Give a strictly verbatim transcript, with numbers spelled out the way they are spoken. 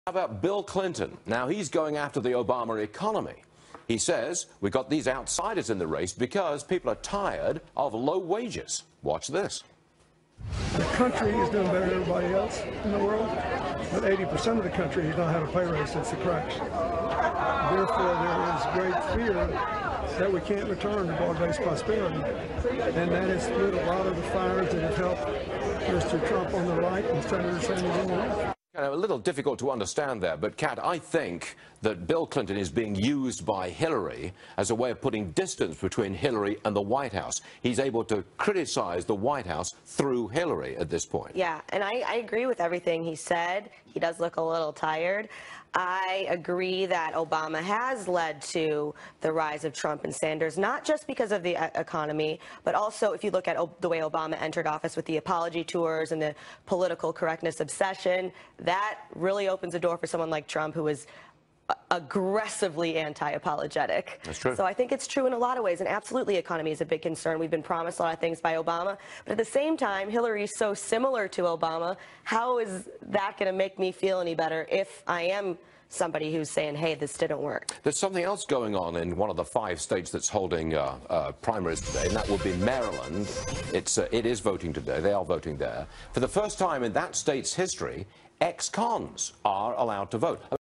How about Bill Clinton? Now, he's going after the Obama economy. He says we got these outsiders in the race because people are tired of low wages. Watch this. The country is doing better than everybody else in the world, but eighty percent of the country has not had a pay raise since the crash. Therefore, there is great fear that we can't return to broad-based prosperity, and that has lit a lot of the fires that have helped Mister Trump on the right and Senator Sanders on the left. Kind of a little difficult to understand there, but Kat, I think that Bill Clinton is being used by Hillary as a way of putting distance between Hillary and the White House. He's able to criticize the White House through Hillary at this point. Yeah, and I, I agree with everything he said. He does look a little tired. I agree that Obama has led to the rise of Trump and Sanders, not just because of the economy, but also if you look at the way Obama entered office with the apology tours and the political correctness obsession, that really opens a door for someone like Trump, who is aggressively anti-apologetic. That's true. So I think it's true in a lot of ways, and absolutely economy is a big concern. We've been promised a lot of things by Obama, but at the same time, Hillary is so similar to Obama. How is that going to make me feel any better if I am somebody who's saying, hey, this didn't work? There's something else going on in one of the five states that's holding uh, uh, primaries today, and that will be Maryland. It's, uh, it is voting today. They are voting there. For the first time in that state's history, ex-cons are allowed to vote.